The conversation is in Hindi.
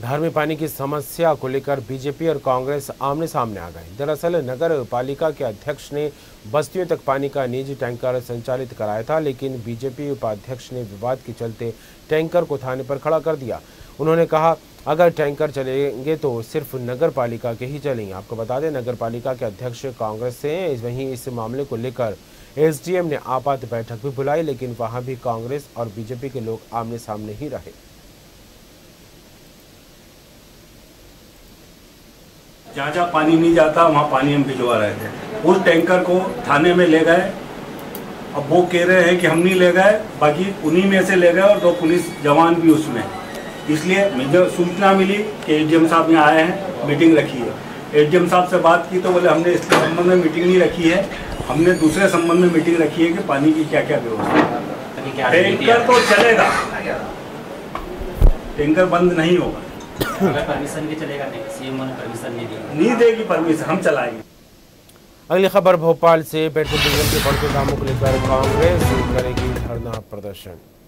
धार में पानी की समस्या को लेकर बीजेपी और कांग्रेस आमने सामने आ गए। दरअसल नगर पालिका के अध्यक्ष ने बस्तियों तक पानी का निजी टैंकर संचालित कराया था, लेकिन बीजेपी उपाध्यक्ष ने विवाद के चलते टैंकर को थाने पर खड़ा कर दिया। उन्होंने कहा, अगर टैंकर चलेंगे तो सिर्फ नगर पालिका के ही चलेंगे। आपको बता दें, नगर पालिका के अध्यक्ष कांग्रेस से हैं। वहीं इस मामले को लेकर एसडीएम ने आपात बैठक भी बुलाई, लेकिन वहां भी कांग्रेस और बीजेपी के लोग आमने सामने ही रहे। जहाँ जहाँ पानी नहीं जाता वहाँ पानी हम भिजवा रहे थे। उस टैंकर को थाने में ले गए। अब वो कह रहे हैं कि हम नहीं ले गए, बाकी उन्हीं में से ले गए और 2 पुलिस जवान भी उसमें। इसलिए मुझे सूचना मिली कि एसडीएम साहब यहाँ आए हैं, मीटिंग रखी है। एसडीएम साहब से बात की तो बोले हमने इसके संबंध में मीटिंग नहीं रखी है, हमने दूसरे संबंध में मीटिंग रखी है कि पानी की क्या क्या व्यवस्था। टैंकर तो चलेगा, टैंकर बंद नहीं होगा। अगर परमिशन भी चलेगा नहीं, सीएम ने परमिशन नहीं देगी परमिशन, हम चलाएंगे। अगली खबर भोपाल से। पेट्रोल डीजल के बढ़ते दामों को लेकर कांग्रेस करेगी धरना प्रदर्शन।